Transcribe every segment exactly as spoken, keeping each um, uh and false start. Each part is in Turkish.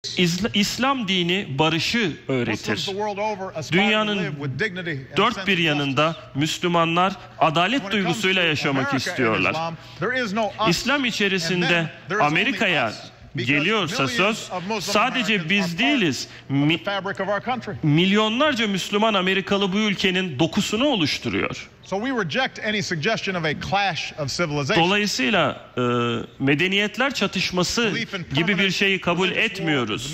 İslam dini barışı öğretir. Dünyanın dört bir yanında Müslümanlar adalet duygusuyla yaşamak istiyorlar. İslam içerisinde Amerika'ya geliyorsa söz, sadece biz değiliz, mi, milyonlarca Müslüman Amerikalı bu ülkenin dokusunu oluşturuyor. Dolayısıyla e, medeniyetler çatışması gibi bir şeyi kabul etmiyoruz.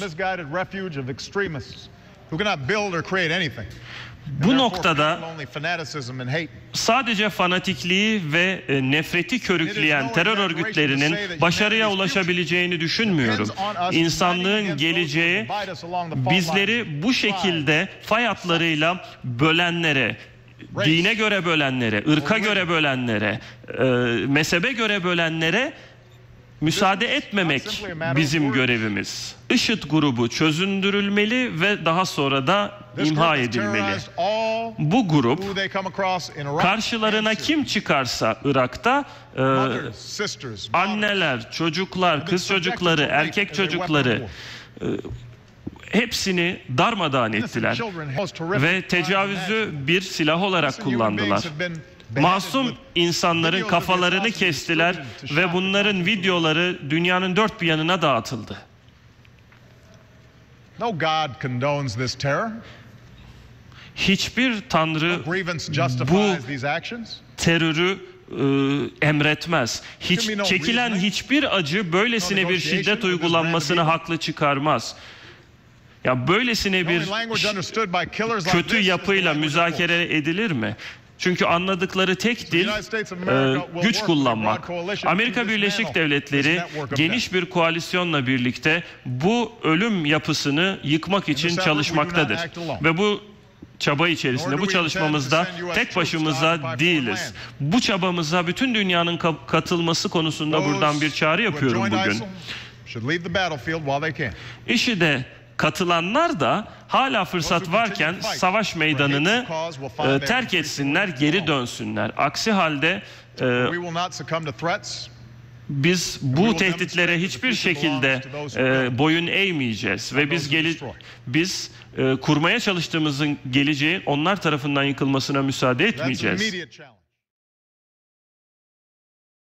Bu noktada sadece fanatikliği ve nefreti körükleyen terör örgütlerinin başarıya ulaşabileceğini düşünmüyorum. İnsanlığın geleceği bizleri bu şekilde fay hatlarıyla bölenlere, dine göre bölenlere, ırka göre bölenlere, e, mezhebe göre bölenlere müsaade etmemek bizim görevimiz. IŞİD grubu çözündürülmeli ve daha sonra da imha edilmeli. Bu grup karşılarına kim çıkarsa Irak'ta e, anneler, çocuklar, kız çocukları, erkek çocukları e, hepsini darmadağın ettiler ve tecavüzü bir silah olarak kullandılar. Masum insanların kafalarını kestiler ve bunların videoları dünyanın dört bir yanına dağıtıldı. Hiçbir tanrı bu terörü e, emretmez. Hiç çekilen hiçbir acı böylesine bir şiddet uygulanmasını haklı çıkarmaz. Ya böylesine bir kötü yapıyla müzakere edilir mi? Çünkü anladıkları tek dil e, güç kullanmak. Amerika Birleşik Devletleri geniş bir koalisyonla birlikte bu ölüm yapısını yıkmak için çalışmaktadır. Ve bu çaba içerisinde, bu çalışmamızda tek başımıza değiliz. Bu çabamıza bütün dünyanın katılması konusunda buradan bir çağrı yapıyorum bugün. IŞİD'e katılanlar da hala fırsat varken savaş meydanını e, terk etsinler, geri dönsünler. Aksi halde e, biz bu tehditlere hiçbir şekilde e, boyun eğmeyeceğiz ve biz geli biz e, kurmaya çalıştığımızın geleceği onlar tarafından yıkılmasına müsaade etmeyeceğiz.